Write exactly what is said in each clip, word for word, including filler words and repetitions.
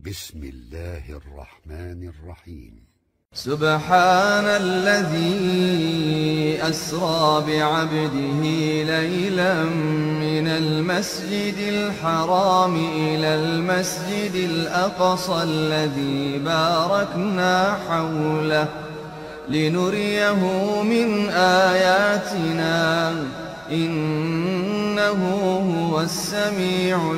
بسم الله الرحمن الرحيم. سبحان الذي أسرى بعبده ليلا من المسجد الحرام إلى المسجد الأقصى الذي باركنا حوله لنريه من آياتنا إنه هو السميع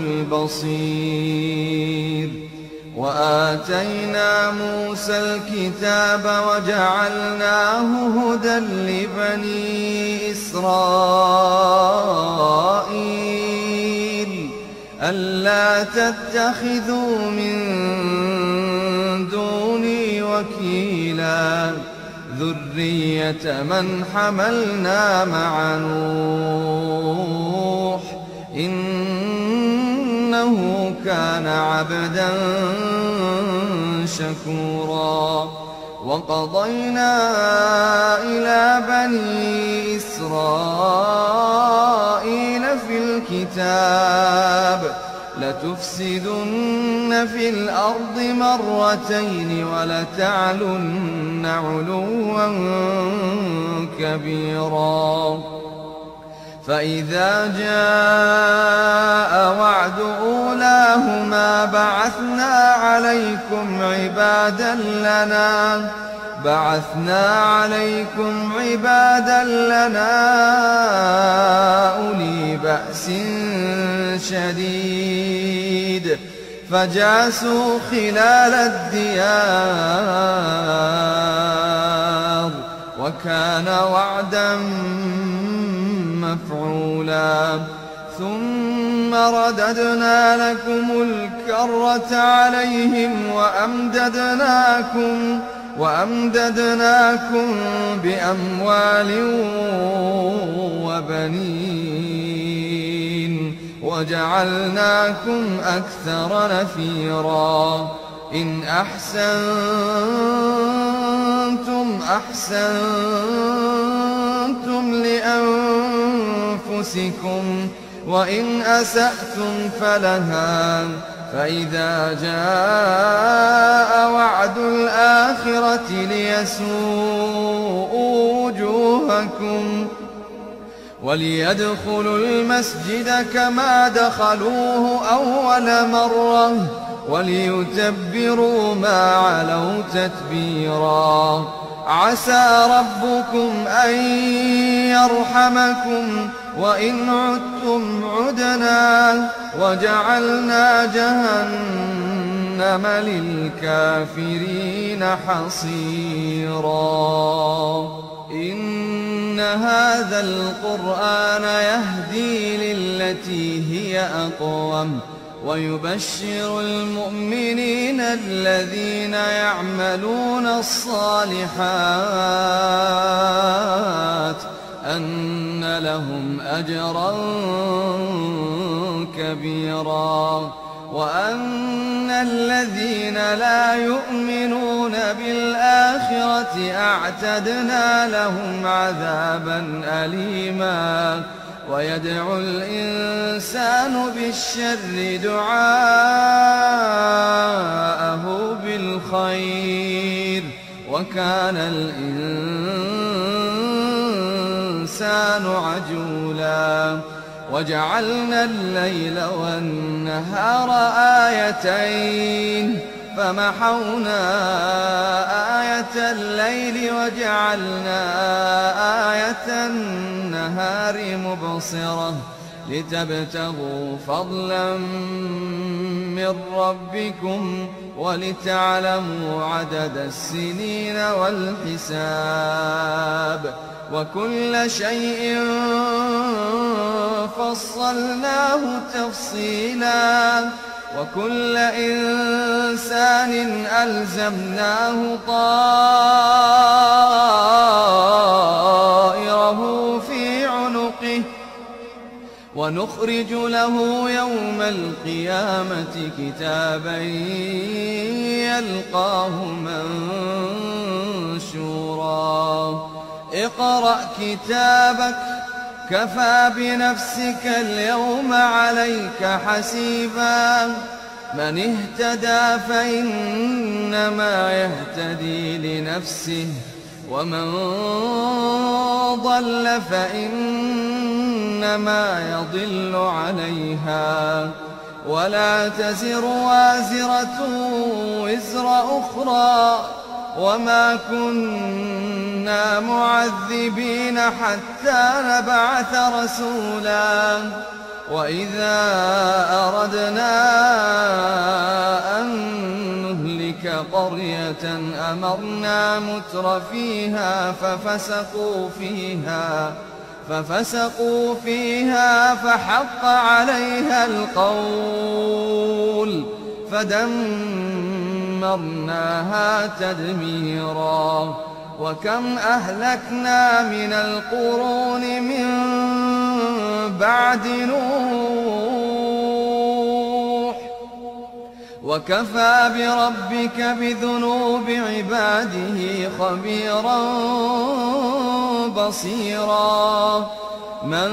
البصير. وآتينا موسى الكتاب وجعلناه هدى لبني إسرائيل ألا تتخذوا من دوني وكيلا ذرية من حملنا مع نوح إنه كان عبدا شكورا. وقضينا إلى بني إسرائيل في الكتاب لتفسدن في الأرض مرتين ولتعلن علوا كبيرا. فإذا جاء وعد أولاهما بعثنا عليكم عبادا لنا بعثنا عليكم عبادا لنا أولي بأس شديد فجاسوا خلال الديار وكان وعدا مفعولا. ثم رددنا لكم الكرة عليهم وأمددناكم وأمددناكم بأموال وبنين وجعلناكم أكثر نفيرا. إن أحسنتم أحسنتم لأنفسكم وإن أسأتم فلها. فإذا جاء وعد الآخرة ليسوءوا وجوهكم وليدخلوا المسجد كما دخلوه أول مرة وليتبروا ما علوا تتبيرا. عسى ربكم أن يرحمكم وإن عدتم عدنا وجعلنا جهنم للكافرين حصيرا. إن هذا القرآن يهدي للتي هي أقوم ويبشر المؤمنين الذين يعملون الصالحات أن لهم أجرا كبيرا وأن الذين لا يؤمنون بالآخرة أعتدنا لهم عذابا أليما. ويدعو الإنسان بالشر دعاءه بالخير وكان الإنسان عجولا. وجعلنا الليل والنهار آيتين فمحونا آية الليل وجعلنا آية النهار مبصرة لتبتغوا فضلا من ربكم ولتعلموا عدد السنين والحساب وكل شيء فصلناه تفصيلا. وكل إنسان ألزمناه طائره في عنقه ونخرج له يوم القيامة كتابا يلقاه منشورا. اقرأ كتابك كفى بنفسك اليوم عليك حسيبا من اهتدى فإنما يهتدي لنفسه ومن ضل فإنما يضل عليها ولا تزر وازرة وزر أخرى وما كنا معذبين حتى نبعث رسولا وإذا أردنا أن نهلك قرية أمرنا متر فيها ففسقوا فيها ففسقوا فيها فحق عليها القول فدمرناها تدميرا وكم أهلكنا من القرون من بعد نوح وكفى بربك بذنوب عباده خبيرا بصيرا من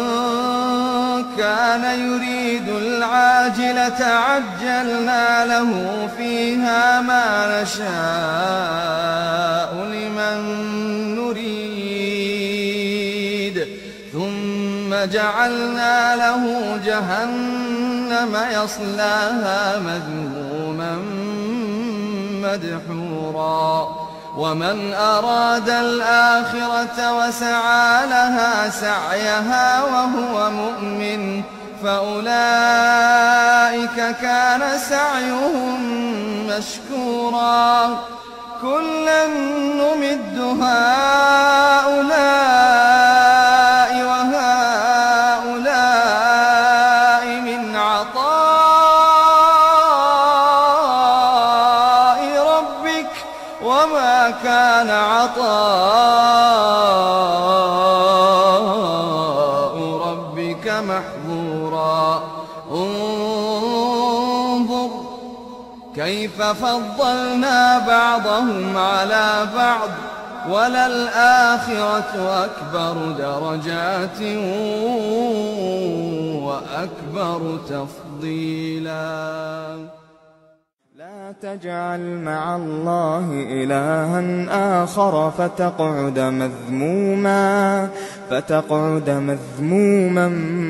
كان يريد العاجلة عجلنا له فيها ما نشاء لمن نريد ثم جعلنا له جهنم يصلاها مذموما مدحورا ومن أراد الآخرة وسعى لها سعيها وهو مؤمن فأولئك كان سعيهم مشكورا كلا نمد هؤلاء وهؤلاء من عطاء ربك وما كان عطاء ربك محظورا انظر كيف فضلنا بعضهم على بعض وللآخرة أكبر درجات وأكبر تفضيلا لا تجعل مع الله إلها آخر فتقعد مذموما فتقعد مذموما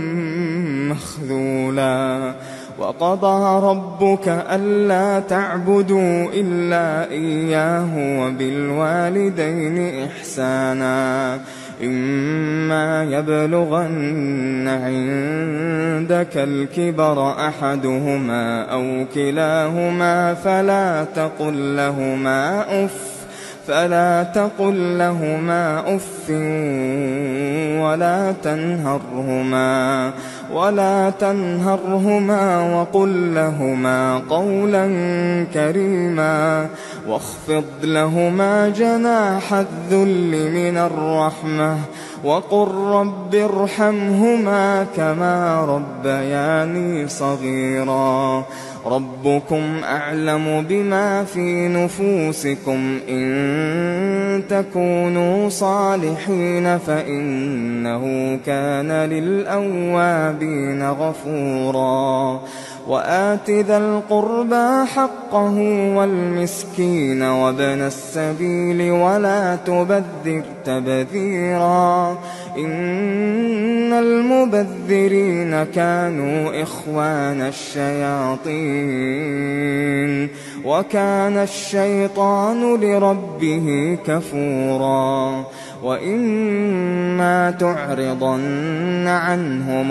مخذولا وقضى ربك ألا تعبدوا إلا إياه وبالوالدين إحسانا إما يبلغن عندك الكبر أحدهما أو كلاهما فلا تقل لهما أف فلا تقل لهما أف ولا تنهرهما ولا تنهرهما وقل لهما قولا كريما واخفض لهما جناح الذل من الرحمة وقل رب ارحمهما كما ربياني صغيرا ربكم أعلم بما في نفوسكم إن تكونوا صالحين فإنه كان للأوابين غفورا وآت ذا القربى حقه والمسكين وابن السبيل ولا تبذر تبذيرا إن المبذرين كانوا إخوان الشياطين وكان الشيطان لربه كفورا وإما تعرضن عنهم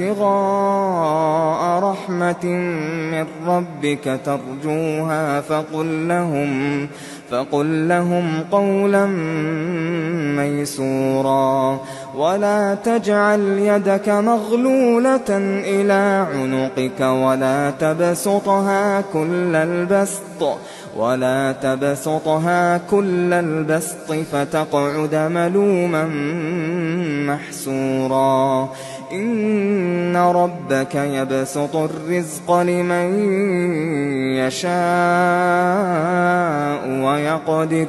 ابتغاء رحمة من ربك ترجوها فقل لهم فقل لهم قولا ميسورا ولا تجعل يدك مغلولة إلى عنقك ولا تبسطها كل البسط ولا تبسطها كل البسط فتقعد ملوما محسورا إن ربك يبسط الرزق لمن يشاء ويقدر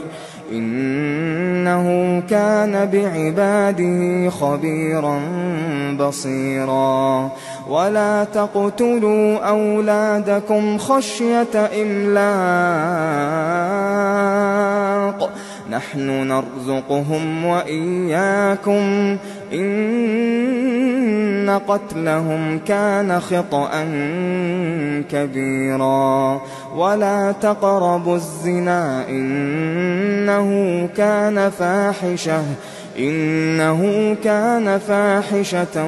إنه كان بعباده خبيرا بصيرا ولا تقتلوا أولادكم خشية إملاق نحن نرزقهم وإياكم إن قتلهم كان خطأ كبيرا ولا تقربوا الزنا إنه كان فاحشة إنه كان فاحشة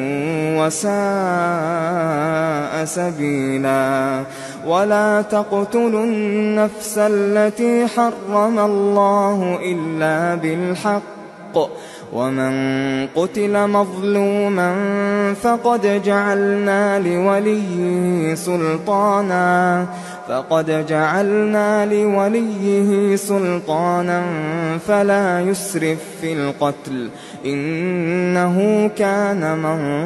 وساء سبيلا ولا تقتلوا النفس التي حرم الله إلا بالحق ومن قتل مظلوما فقد جعلنا لوليه سلطانا فقد جعلنا لوليه سلطانا فلا يسرف في القتل إنه كان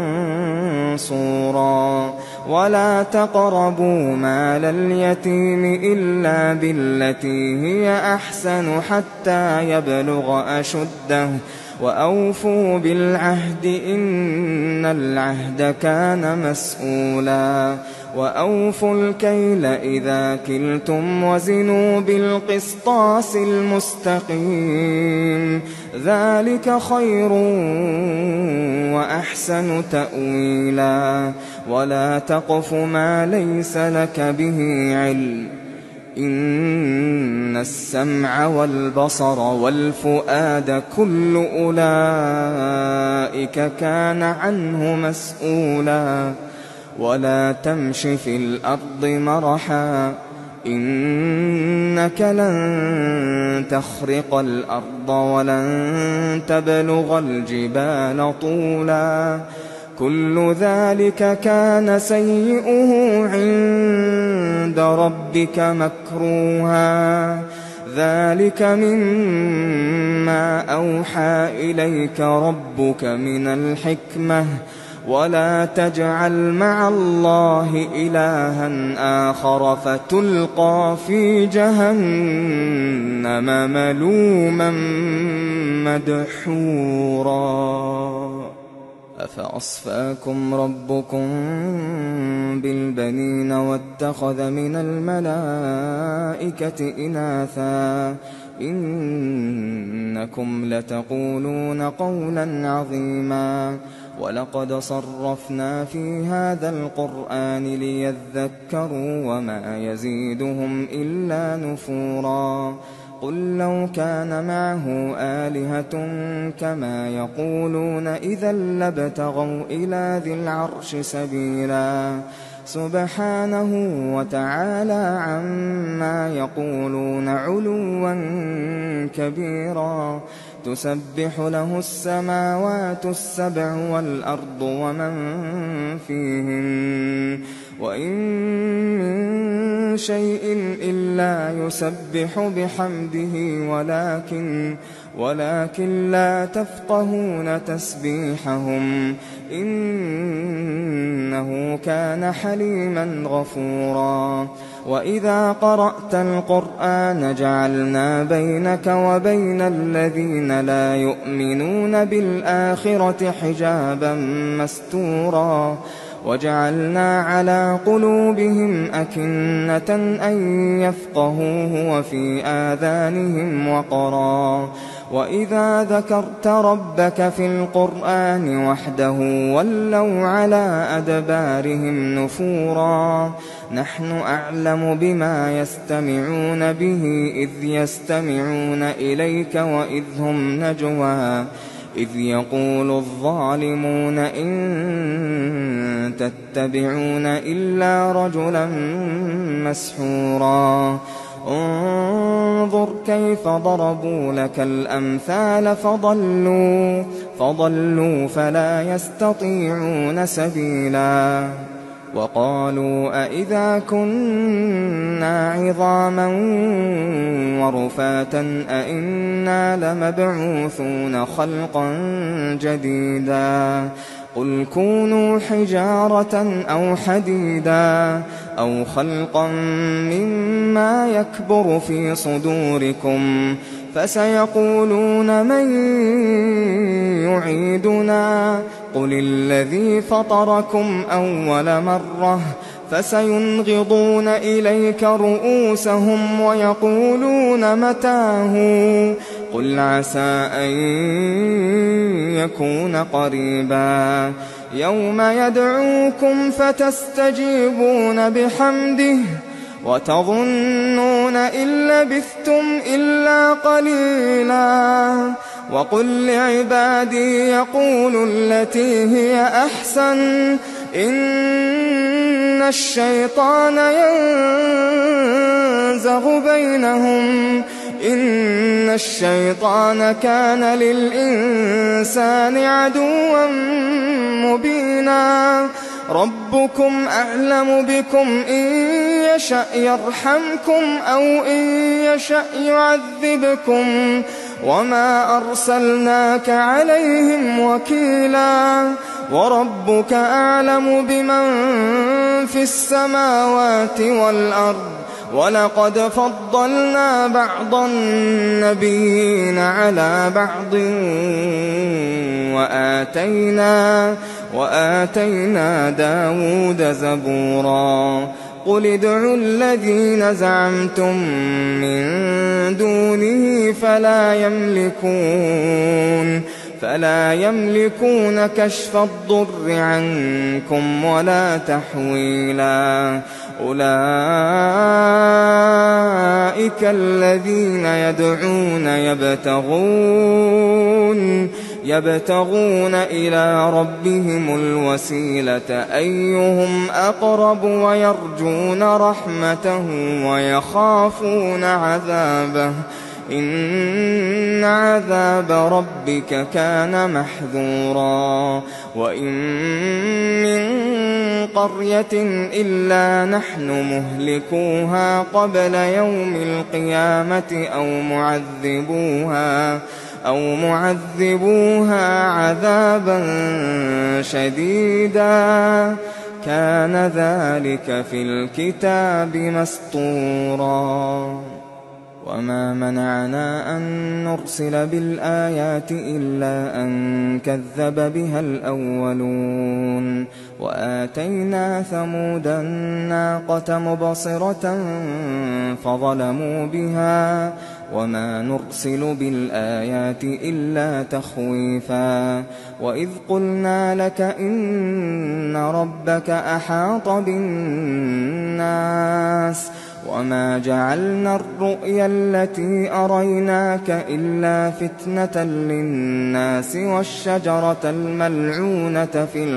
منصورا ولا تقربوا مال اليتيم إلا بالتي هي أحسن حتى يبلغ أشده وأوفوا بالعهد إن العهد كان مسؤولا وأوفوا الكيل إذا كلتم وزنوا بالقسطاس المستقيم ذلك خير وأحسن تأويلا ولا تقف ما ليس لك به علم إن السمع والبصر والفؤاد كل أولئك كان عنه مسؤولا ولا تمش في الأرض مرحا إنك لن تخرق الأرض ولن تبلغ الجبال طولا كل ذلك كان سيئه عند ربك مكروها ذلك مما أوحى إليك ربك من الحكمة ولا تجعل مع الله إلها آخر فتلقى في جهنم ملوما مدحورا أفأصفاكم ربكم بالبنين واتخذ من الملائكة إناثا إنكم لتقولون قولا عظيما ولقد صرفنا في هذا القرآن ليذكروا وما يزيدهم إلا نفورا قل لو كان معه آلهة كما يقولون إذا لابتغوا إلى ذي العرش سبيلا سبحانه وتعالى عما يقولون علوا كبيرا تسبح له السماوات السبع والأرض ومن فيهن وإن من شيء إلا يسبح بحمده ولكن ولكن لا تفقهون تسبيحهم إنه كان حليما غفورا وإذا قرأت القرآن جعلنا بينك وبين الذين لا يؤمنون بالآخرة حجابا مستورا وجعلنا على قلوبهم أكنة أن يفقهوه وفي آذانهم وقرا وإذا ذكرت ربك في القرآن وحده ولوا على أدبارهم نفورا نحن أعلم بما يستمعون به إذ يستمعون إليك وإذ هم نجوى إذ يقول الظالمون إن تتبعون إلا رجلا مسحورا انظر كيف ضربوا لك الأمثال فضلوا فضلوا فلا يستطيعون سبيلا وقالوا أئذا كنا عظاما ورفاتا أئنا لمبعوثون خلقا جديدا قل كونوا حجارة أو حديدا أو خلقا مما يكبر في صدوركم فسيقولون من يعيدنا قل الذي فطركم أول مرة فسينغضون إليك رؤوسهم ويقولون متاه قل عسى أن يكون قريبا يوم يدعوكم فتستجيبون بحمده وتظنون إن لبثتم إلا قليلا وقل لعبادي يقولوا التي هي أحسن إن الشيطان ينزغ بينهم إن الشيطان كان للإنسان عدوا مبينا ربكم أعلم بكم إن يشأ يرحمكم أو إن يشأ يعذبكم وما أرسلناك عليهم وكيلا وربك أعلم بمن في السماوات والأرض ولقد فضلنا بعض النبيين على بعض وآتينا, وآتينا داود زبورا قل ادعوا الذين زعمتم من دونه فلا يملكون فلا يملكون كشف الضر عنكم ولا تحويلا أولئك الذين يدعون يبتغون يبتغون إلى ربهم الوسيلة أيهم أقرب ويرجون رحمته ويخافون عذابه إن عذاب ربك كان محذورا وإن من قرية إلا نحن مهلكوها قبل يوم القيامة أو معذبوها أو معذبوها عذابا شديدا كان ذلك في الكتاب مسطورا وما منعنا أن نرسل بالآيات إلا أن كذب بها الأولون وآتينا ثمود الناقة مبصرة فظلموا بها وما نرسل بالآيات إلا تخويفا وإذ قلنا لك إن ربك أحاط بالناس وما جعلنا الرؤيا التي أريناك إلا فتنة للناس والشجرة الملعونة في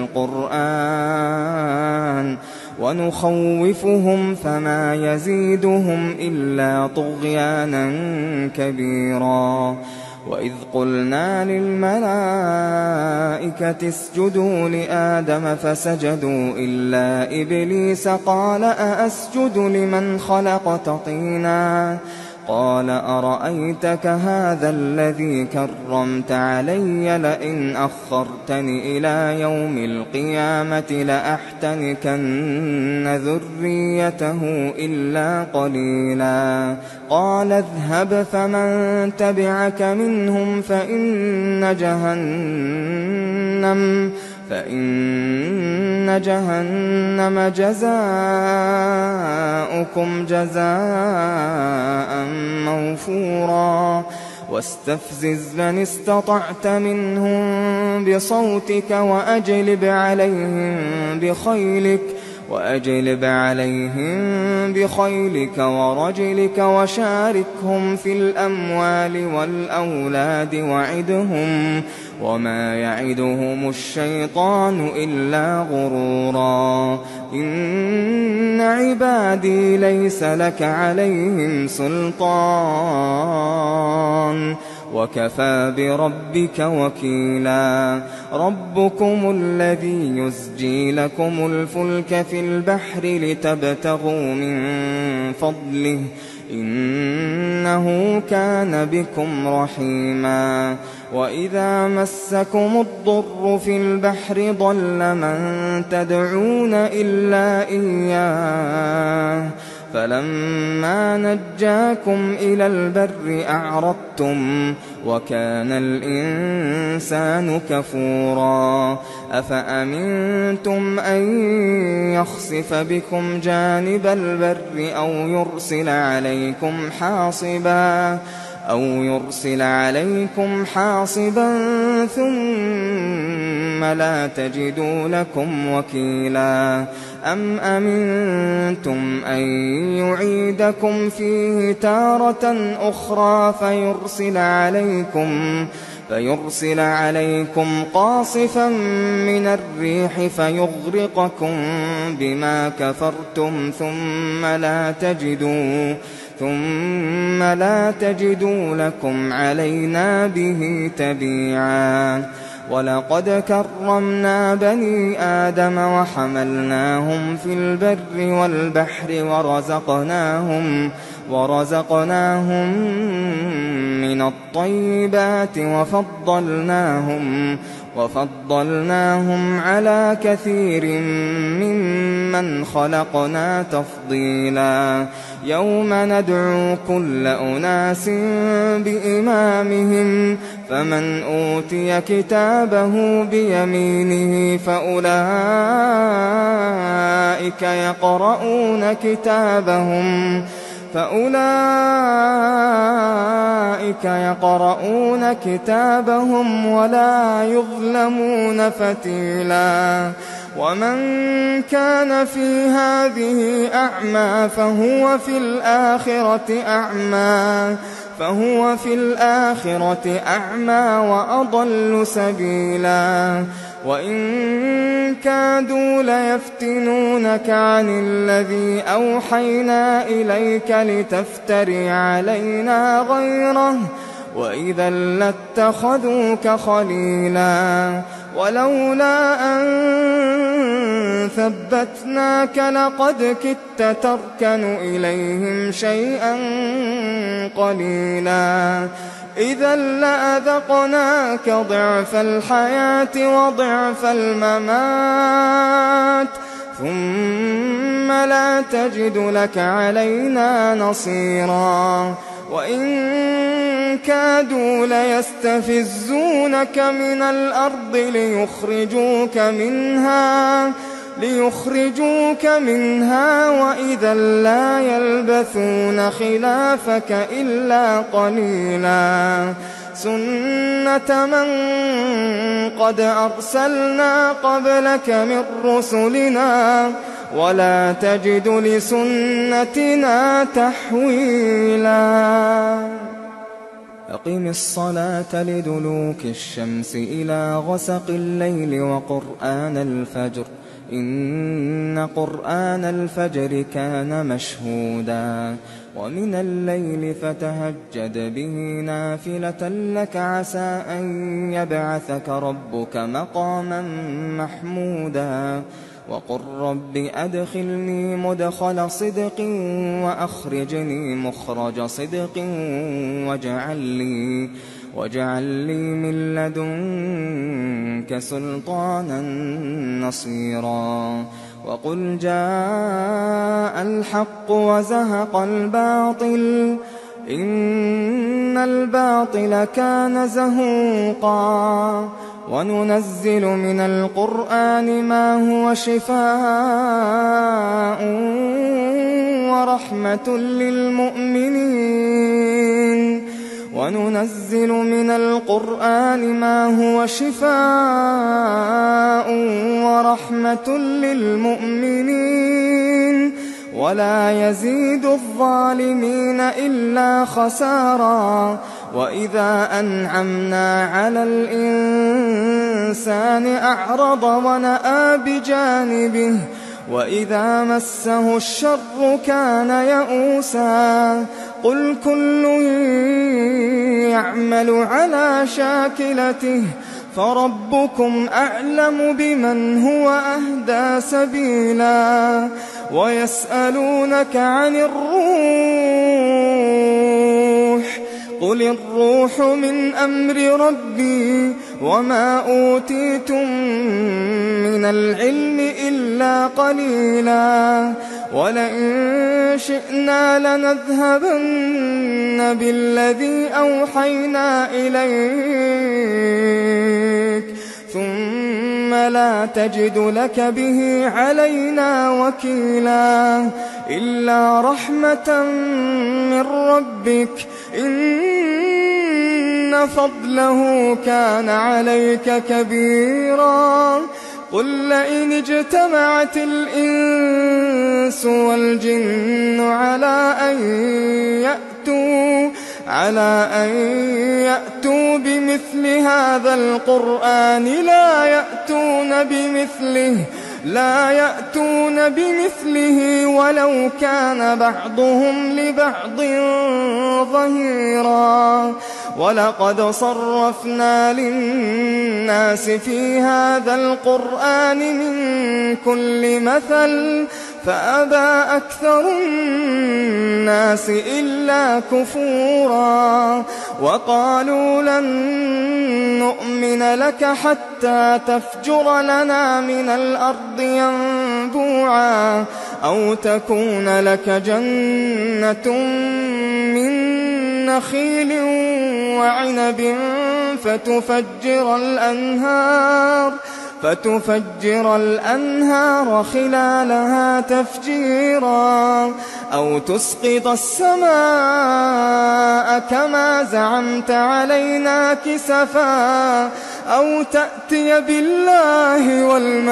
القرآن ونخوفهم فما يزيدهم إلا طغيانا كبيرا وإذ قلنا للملائكة اسجدوا لآدم فسجدوا إلا إبليس قال أأسجد لمن خلقت طينا قال أرأيتك هذا الذي كرمت علي لئن أخرتني إلى يوم القيامة لأحتنكن ذريته إلا قليلا قال اذهب فمن تبعك منهم فإن جهنم فإن جهنم جزاؤكم جزاء موفورا واستفزز من استطعت منهم بصوتك وأجلب عليهم بخيلك وأجلب عليهم بخيلك ورجلك وشاركهم في الأموال والأولاد وعدهم وما يعدهم الشيطان إلا غرورا إن عبادي ليس لك عليهم سلطان وكفى بربك وكيلا ربكم الذي يزجي لكم الفلك في البحر لتبتغوا من فضله إنه كان بكم رحيما وإذا مسكم الضر في البحر ضل من تدعون إلا إياه فلما نجاكم إلى البر أعرضتم وكان الإنسان كفورا أفأمنتم أن يخسف بكم جانب البر أو يرسل عليكم حاصبا أو يرسل عليكم حاصبا ثم لا تجدوا لكم وكيلا أم أمنتم أن يعيدكم فيه تارة أخرى فيرسل عليكم فيرسل عليكم قاصفا من الريح فيغرقكم بما كفرتم ثم لا تجدوا ثم لا تجدوا لكم علينا به تبيعا ولقد كرمنا بني آدم وحملناهم في البر والبحر ورزقناهم ورزقناهم من الطيبات وفضلناهم وفضلناهم على كثير ممن خلقنا تفضيلا يوم ندعو كل أناس بإمامهم فمن أوتي كتابه بيمينه فأولئك يقرؤون كتابهم فأولئك يقرؤون كتابهم ولا يظلمون فتيلا ومن كان في هذه أعمى فهو في الآخرة أعمى فهو في الآخرة أعمى وأضل سبيلا وإن كادوا ليفتنونك عن الذي أوحينا إليك لتفتري علينا غيره وإذا لاتخذوك خليلا ولولا أن ثبتناك لقد كدت تركن إليهم شيئا قليلا إذا لأذقناك ضعف الحياة وضعف الممات ثم لا تجد لك علينا نصيرا وإن كادوا ليستفزونك من الأرض ليخرجوك منها ليخرجوك منها وإذا لا يلبثون خلافك إلا قليلا سنة من قد أرسلنا قبلك من رسلنا ولا تجد لسنتنا تحويلا أقم الصلاة لدلوك الشمس إلى غسق الليل وقرآن الفجر إن قرآن الفجر كان مشهودا ومن الليل فتهجد به نافلة لك عسى أن يبعثك ربك مقاما محمودا وقل رب أدخلني مدخل صدق وأخرجني مخرج صدق واجعل لي واجعل لي من لدنك سلطانا نصيرا وقل جاء الحق وزهق الباطل إن الباطل كان زهوقا وننزل من القرآن ما هو شفاء ورحمة للمؤمنين وننزل من القرآن ما هو شفاء ورحمة للمؤمنين ولا يزيد الظالمين إلا خسارا وإذا أنعمنا على الإنسان أعرض ونأى بجانبه وإذا مسه الشر كان يئوسا قل كل يعمل على شاكلته فربكم أعلم بمن هو أهدى سبيلا ويسألونك عن الروح قل الروح من أمر ربي وما أوتيتم من العلم إلا قليلا ولئن شئنا لنذهبن بالذي أوحينا إليك ثم لا تجد لك به علينا وكيلا إلا رحمة من ربك إن فضله كان عليك كبيرا قل لئن اجتمعت الإنس والجن على أن يأتوا على أن يأتوا بمثل هذا القرآن لا يأتون بمثله لا يأتون بمثله ولو كان بعضهم لبعض ظهيرا ولقد صرفنا للناس في هذا القرآن من كل مثل فأبى أكثر الناس إلا كفورا وقالوا لن نؤمن لك حتى تفجر لنا من الأرض ينبوعا أو تكون لك جنة من نخيل وعنب فتفجر الأنهار فتفجر الأنهار خلالها تفجيرا أو تسقط السماء كما زعمت علينا كسفا أو تأتي بالله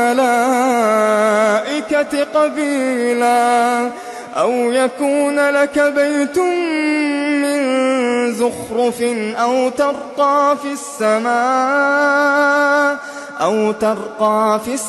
والملائكة قبيلا أو يكون لك بيت من زخرف أو ترقى في السماء أو ترقى في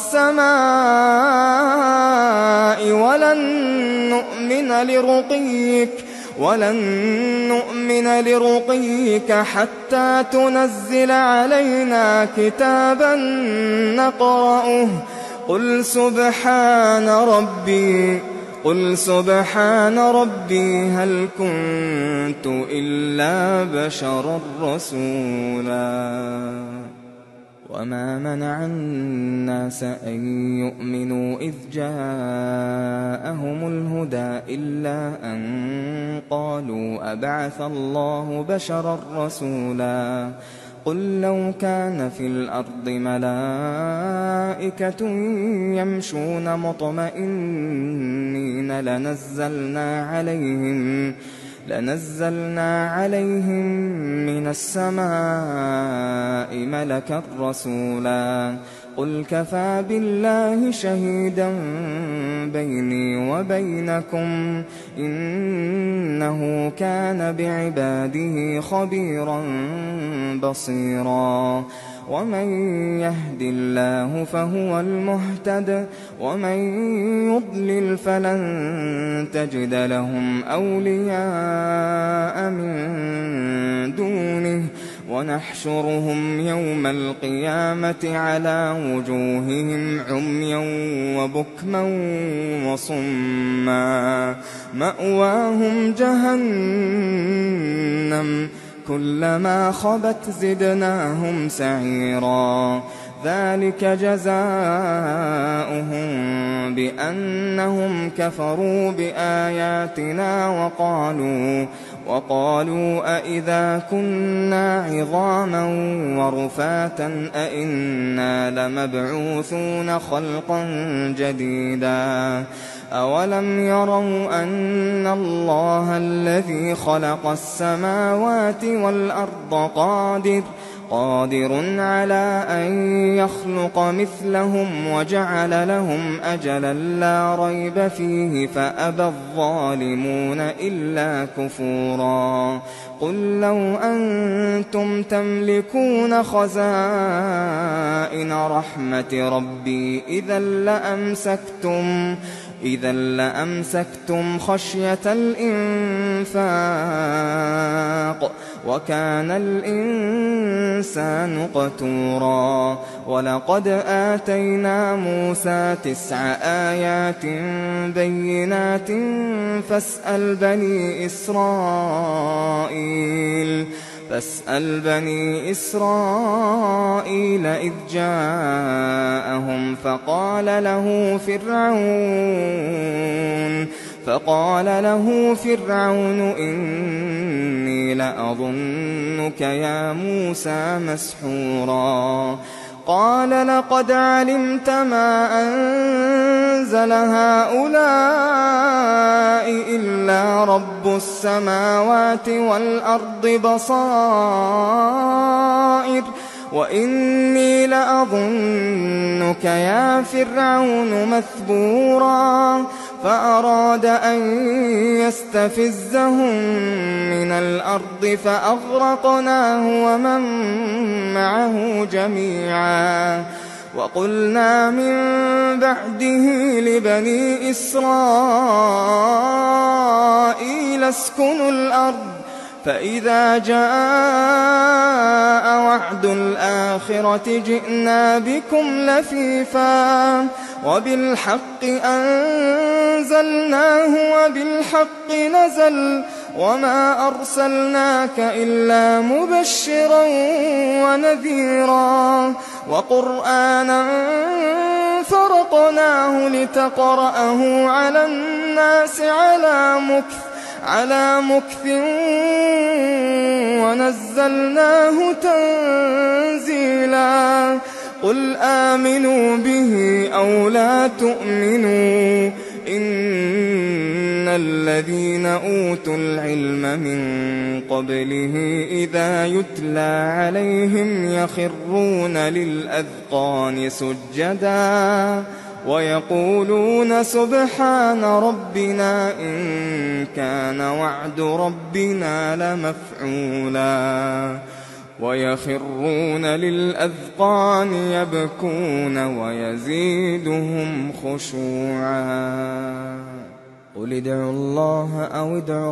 السماء ولن نؤمن لرقيك ولن نؤمن لرقيك حتى تنزل علينا كتابا نقرأه قل سبحان ربي قل سبحان ربي هل كنت إلا بشرا رسولا وما منع الناس أن يؤمنوا إذ جاءهم الهدى إلا أن قالوا أبعث الله بشرا رسولا قل لو كان في الأرض ملائكة يمشون مطمئنين لنزلنا عليهم لنزلنا عليهم من السماء ملكا رسولا قل كفى بالله شهيدا بيني وبينكم إنه كان بعباده خبيرا بصيرا ومن يهد الله فهو المهتد ومن يضلل فلن تجد لهم أولياء من دونه ونحشرهم يوم القيامة على وجوههم عميا وبكما وصما مأواهم جهنم كلما خبت زدناهم سعيرا ذلك جزاؤهم بأنهم كفروا بآياتنا وقالوا وقالوا أئذا كنا عظاما ورفاتا أئنا لمبعوثون خلقا جديدا أولم يروا أن الله الذي خلق السماوات والأرض قادر قادر على أن يخلق مثلهم وجعل لهم أجلا لا ريب فيه فأبى الظالمون إلا كفورا قل لو أنتم تملكون خزائن رحمة ربي إذا لأمسكتم إذا لأمسكتم خشية الإنفاق وكان الإنسان قتورا ولقد آتينا موسى تسع آيات بينات فاسأل بني إسرائيل فاسأل بني إسرائيل إذ جاءهم فقال له فرعون فقال له فرعون إني لأظنك يا موسى مسحورا قال لقد علمت ما أنزل هؤلاء إلا رب السماوات والأرض بصائر وإني لأظنك يا فرعون مثبورا فأراد أن يستفزهم من الأرض فأغرقناه ومن معه جميعا وقلنا من بعده لبني إسرائيل اسكنوا الأرض فإذا جاء وعد الآخرة جئنا بكم لفيفا وبالحق أنزلناه وبالحق نزل وما أرسلناك إلا مبشرا ونذيرا وقرآنا فرقناه لتقرأه على الناس على مكث على مكث ونزلناه تنزيلا قل آمنوا به أو لا تؤمنوا إن الذين أوتوا العلم من قبله إذا يتلى عليهم يخرون للأذقان سجدا ويقولون سبحان ربنا إن كان وعد ربنا لمفعولا ويخرون للأذقان يبكون ويزيدهم خشوعا قل ادعوا الله أو ادعوا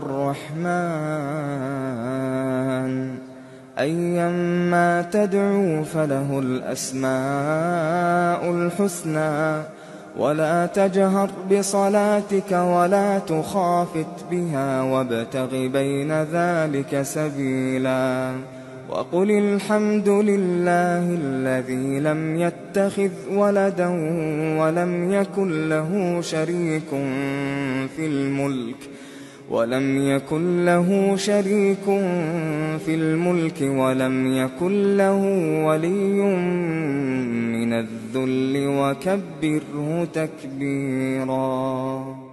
الرحمن أيما تدعوا فله الأسماء الحسنى ولا تجهر بصلاتك ولا تخافت بها وابتغ بين ذلك سبيلا وقل الحمد لله الذي لم يتخذ ولدا ولم يكن له شريك في الملك ولم يكن له شريك في الملك ولم يكن له ولي من الذل وكبره تكبيرا.